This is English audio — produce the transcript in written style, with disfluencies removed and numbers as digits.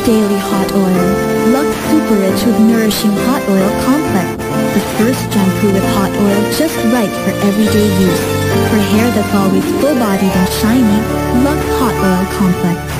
Daily Hot Oil. Lux Super Rich with Nourishing Hot Oil Complex. The first shampoo with hot oil just right for everyday use. For hair that's always full-bodied and shiny, Lux Hot Oil Complex.